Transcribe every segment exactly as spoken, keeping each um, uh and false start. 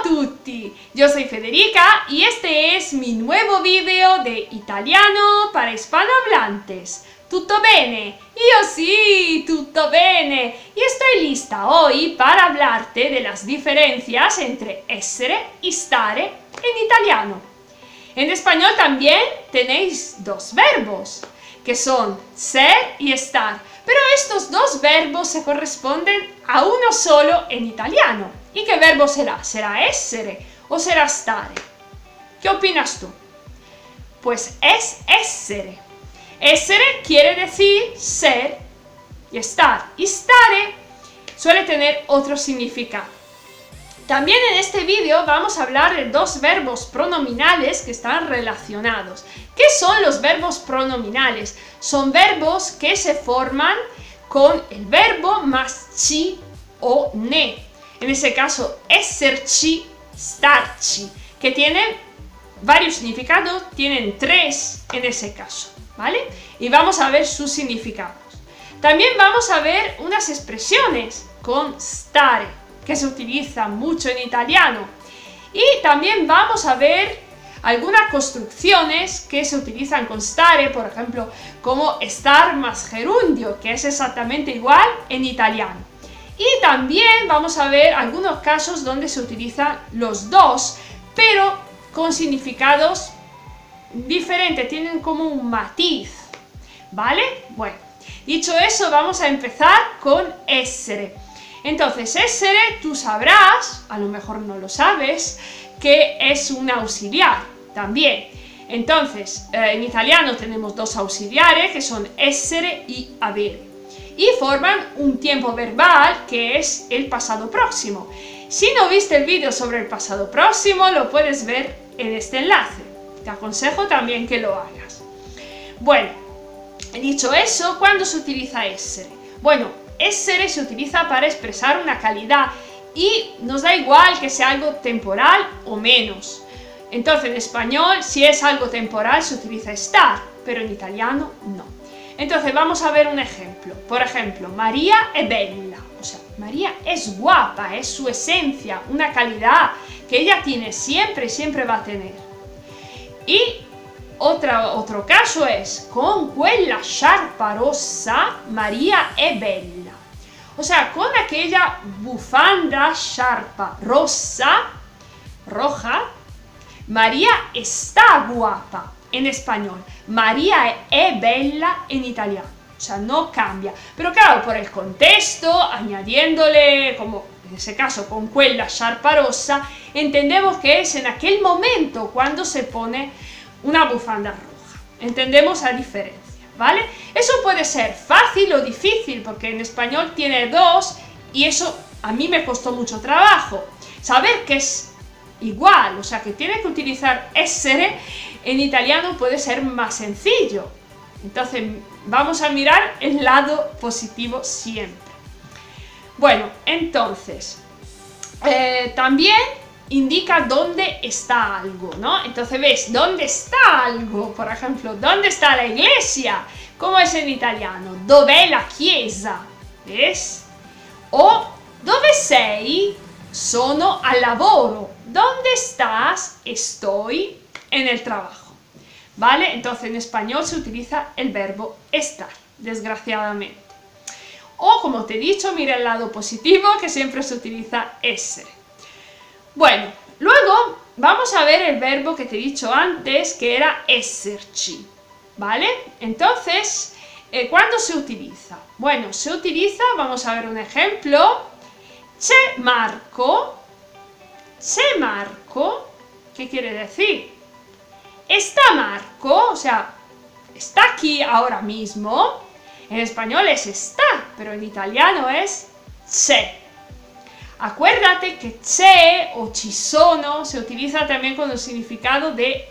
a tutti, yo soy Federica y este es mi nuevo video de italiano para hispanohablantes. ¿Tutto bene? Io sì, tutto bene. Y estoy lista hoy para hablarte de las diferencias entre essere y stare en italiano. En español también tenéis dos verbos, que son ser y estar, pero estos dos verbos se corresponden a uno solo en italiano. ¿Y qué verbo será? ¿Será essere o será stare? ¿Qué opinas tú? Pues es essere. Essere quiere decir ser y estar, y stare suele tener otro significado. También en este vídeo vamos a hablar de dos verbos pronominales que están relacionados. ¿Qué son los verbos pronominales? Son verbos que se forman con el verbo más ci o ne. En ese caso, esserci, starci, que tienen varios significados, tienen tres en ese caso, ¿vale? Y vamos a ver sus significados. También vamos a ver unas expresiones con stare, que se utilizan mucho en italiano. Y también vamos a ver algunas construcciones que se utilizan con stare, por ejemplo, como estar más gerundio, que es exactamente igual en italiano. Y también vamos a ver algunos casos donde se utilizan los dos, pero con significados diferentes, tienen como un matiz, ¿vale? Bueno, dicho eso, vamos a empezar con essere. Entonces, essere, tú sabrás, a lo mejor no lo sabes, que es un auxiliar también. Entonces, eh, en italiano tenemos dos auxiliares que son essere y avere. Y forman un tiempo verbal que es el pasado próximo. Si no viste el vídeo sobre el pasado próximo, lo puedes ver en este enlace. Te aconsejo también que lo hagas. Bueno, dicho eso, ¿cuándo se utiliza essere? Bueno, essere se utiliza para expresar una calidad y nos da igual que sea algo temporal o menos. Entonces, en español, si es algo temporal, se utiliza estar, pero en italiano no. Entonces vamos a ver un ejemplo. Por ejemplo, María è bella. O sea, María es guapa, es su esencia, una calidad que ella tiene siempre y siempre va a tener. Y otra, otro caso es, con quella sciarpa rossa, María è bella. O sea, con aquella bufanda sciarpa rossa, roja, María está guapa. En español, María è bella en italiano, o sea, no cambia, pero claro, por el contexto, añadiéndole, como en ese caso, con quella sciarpa rossa, entendemos que es en aquel momento cuando se pone una bufanda roja, entendemos la diferencia, ¿vale? Eso puede ser fácil o difícil, porque en español tiene dos, y eso a mí me costó mucho trabajo, saber que es igual, o sea que tiene que utilizar essere, en italiano puede ser más sencillo. Entonces vamos a mirar el lado positivo siempre. Bueno, entonces eh, también indica dónde está algo, ¿no? Entonces ves, ¿dónde está algo? Por ejemplo, ¿dónde está la iglesia? ¿Cómo es en italiano? Dov'è la chiesa? ¿Ves? O dove sei? Sono al lavoro. ¿Dónde estás? Estoy en el trabajo. ¿Vale? Entonces en español se utiliza el verbo estar, desgraciadamente. O como te he dicho, mira el lado positivo, que siempre se utiliza essere. Bueno, luego vamos a ver el verbo que te he dicho antes, que era esserci. ¿Vale? Entonces, eh, ¿cuándo se utiliza? Bueno, se utiliza, vamos a ver un ejemplo. C'è Marco. C'è Marco. ¿Qué quiere decir? Está Marco, o sea, está aquí ahora mismo. En español es está, pero en italiano es c'è. Acuérdate que c'è o ci sono se utiliza también con el significado de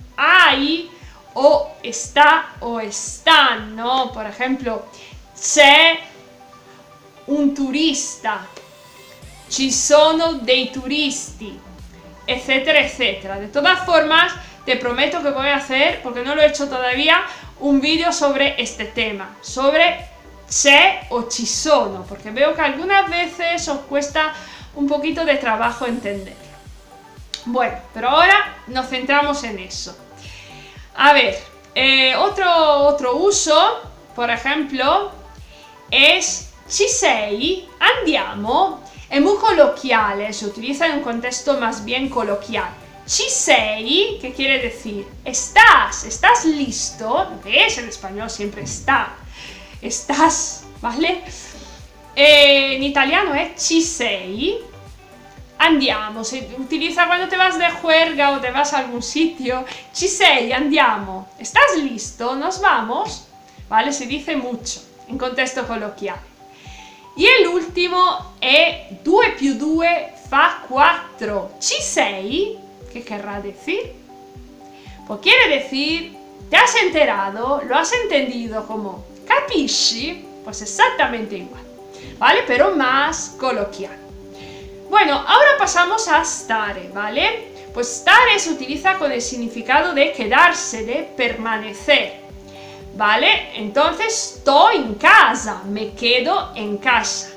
hay o está o están, ¿no? Por ejemplo, c'è un turista, ci sono dei turisti, etcétera, etcétera. De todas formas, te prometo que voy a hacer, porque no lo he hecho todavía, un vídeo sobre este tema, sobre c'è o ci sono, porque veo que algunas veces os cuesta un poquito de trabajo entenderlo. Bueno, pero ahora nos centramos en eso. A ver, eh, otro, otro uso, por ejemplo, es ci sei, andiamo. Es muy coloquial, se utiliza en un contexto más bien coloquial. Ci sei, ¿qué quiere decir? Estás, estás listo. ¿Ves? En español siempre está. Estás, ¿vale? Eh, en italiano es ci sei. Andiamo, se utiliza cuando te vas de juerga o te vas a algún sitio. Ci sei, andiamo. ¿Estás listo? ¿Nos vamos? ¿Vale? Se dice mucho en contexto coloquial. Y el último è due più due fa quattro. Ci sei, ¿qué querrá decir? Pues quiere decir, ¿te has enterado? ¿Lo has entendido? Como capisci? Pues exactamente igual, ¿vale? Pero más coloquial. Bueno, ahora pasamos a stare, ¿vale? Pues stare se utiliza con el significado de quedarse, de permanecer, ¿vale? Entonces, sto in casa, me quedo en casa.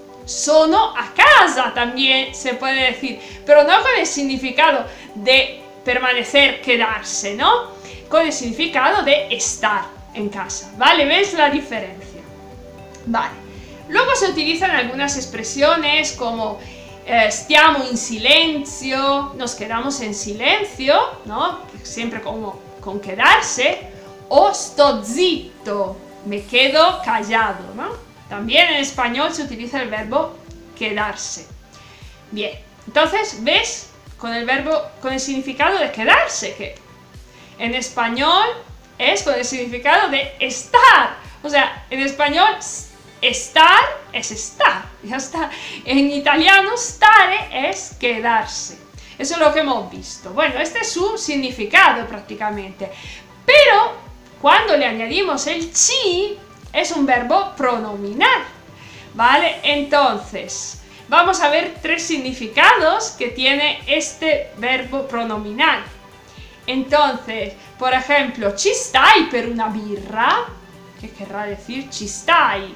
Sono a casa también se puede decir, pero no con el significado de permanecer, quedarse, ¿no? Con el significado de estar en casa, ¿vale? ¿Ves la diferencia? Vale. Luego se utilizan algunas expresiones como eh, stiamo in silenzio, nos quedamos en silencio, ¿no? Siempre como con quedarse. O sto zitto, me quedo callado, ¿no? También en español se utiliza el verbo quedarse. Bien, entonces, ¿ves? Con el verbo, con el significado de quedarse, que en español es con el significado de estar. O sea, en español, estar es estar, ya está. En italiano, stare es quedarse. Eso es lo que hemos visto. Bueno, este es su significado prácticamente. Pero cuando le añadimos el ci, es un verbo pronominal, ¿vale? Entonces, vamos a ver tres significados que tiene este verbo pronominal. Entonces, por ejemplo, ci stai per una birra, ¿qué querrá decir ci stai?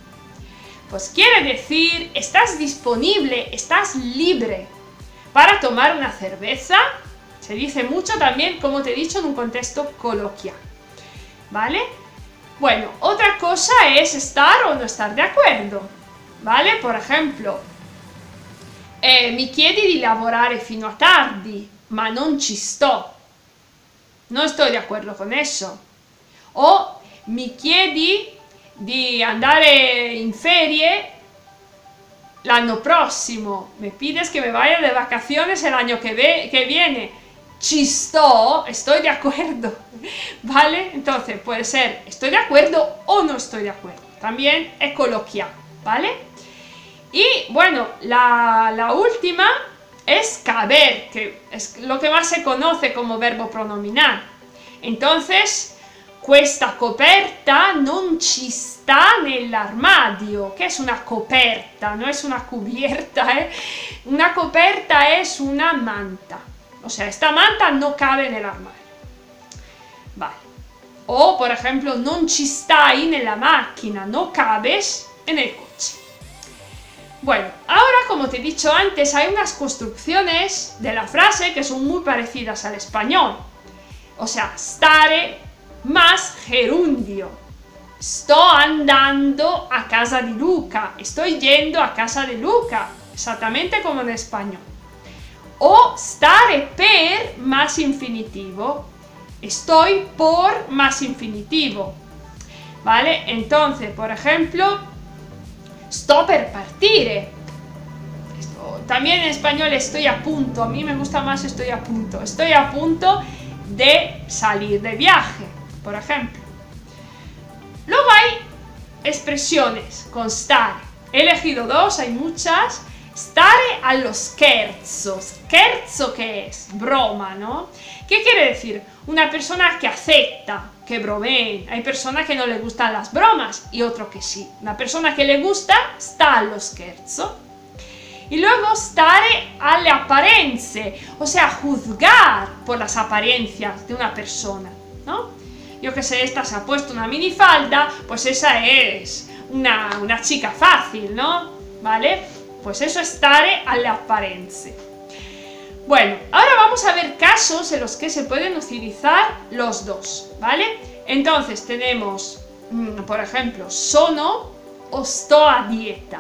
Pues quiere decir, estás disponible, estás libre para tomar una cerveza. Se dice mucho también, como te he dicho, en un contexto coloquial, ¿vale? Bueno, otra cosa es estar o no estar de acuerdo, ¿vale? Por ejemplo, eh, mi chiedi di lavorare fino a tardi, ma non ci sto. No estoy de acuerdo con eso. O mi chiedi di andare in ferie l'anno prossimo. Me pides que me vaya de vacaciones el año que, ve que viene. Ci sto, estoy de acuerdo, ¿vale? Entonces puede ser estoy de acuerdo o no estoy de acuerdo. También es coloquial, ¿vale? Y bueno, la, la última es caber, que es lo que más se conoce como verbo pronominal. Entonces, questa coperta non ci sta nell'armadio. ¿Qué es una coperta? No es una cubierta, ¿eh? Una coperta es una manta. O sea, esta manta no cabe en el armadio. Vale. O, por ejemplo, non ci stai nella macchina, no cabes en el coche. Bueno, ahora, como te he dicho antes, hay unas construcciones de la frase que son muy parecidas al español. O sea, stare más gerundio. Sto andando a casa di Luca. Estoy yendo a casa de Luca. Exactamente como en español. O stare per más infinitivo. Estoy por más infinitivo. ¿Vale? Entonces, por ejemplo, sto per partire. Esto, también en español estoy a punto. A mí me gusta más estoy a punto. Estoy a punto de salir de viaje, por ejemplo. Luego hay expresiones con stare. He elegido dos, hay muchas. Stare allo scherzo. Scherzo, ¿qué es? Broma, ¿no? ¿Qué quiere decir? Una persona que acepta que bromeen. Hay personas que no le gustan las bromas y otro que sí. Una persona que le gusta sta allo scherzo. Y luego stare alle apparenze, o sea, juzgar por las apariencias de una persona, ¿no? Yo que sé, esta se ha puesto una minifalda, pues esa es una, una chica fácil, ¿no? ¿Vale? Pues eso es stare alle apparenze. Bueno, ahora vamos a ver casos en los que se pueden utilizar los dos, ¿vale? Entonces tenemos, por ejemplo, sono o sto a dieta.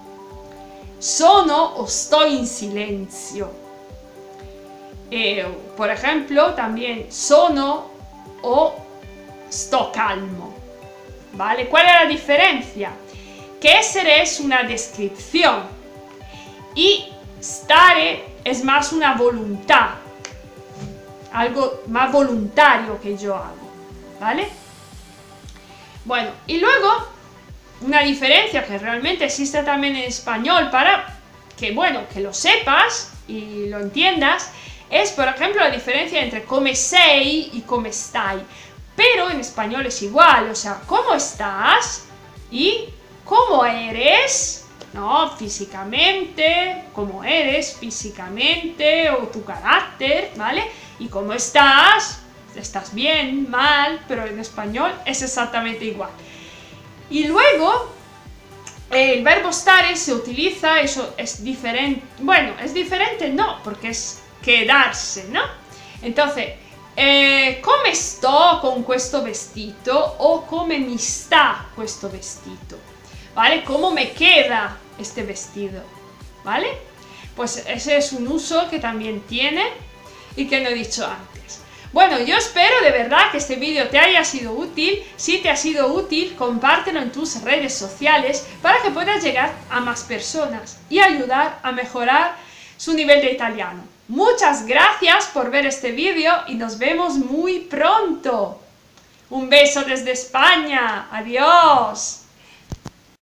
Sono o sto in silenzio. Eh, por ejemplo, también sono o sto calmo. ¿Vale? ¿Cuál es la diferencia? Que essere es una descripción y stare es más una voluntad, algo más voluntario que yo hago, ¿vale? Bueno, y luego una diferencia que realmente existe también en español para que, bueno, que lo sepas y lo entiendas, es, por ejemplo, la diferencia entre come sei y come stai, pero en español es igual, o sea, ¿cómo estás? Y ¿cómo eres? ¿No? Físicamente, cómo eres físicamente o tu carácter, ¿vale? Y cómo estás, estás bien, mal, pero en español es exactamente igual. Y luego, el verbo stare se utiliza, eso es diferente, bueno, es diferente no, porque es quedarse, ¿no? Entonces, eh, come sto con questo vestito o come mi sta questo vestito. ¿Vale? ¿Cómo me queda este vestido? ¿Vale? Pues ese es un uso que también tiene y que no he dicho antes. Bueno, yo espero de verdad que este vídeo te haya sido útil. Si te ha sido útil, compártelo en tus redes sociales para que puedas llegar a más personas y ayudar a mejorar su nivel de italiano. Muchas gracias por ver este vídeo y nos vemos muy pronto. Un beso desde España. Adiós.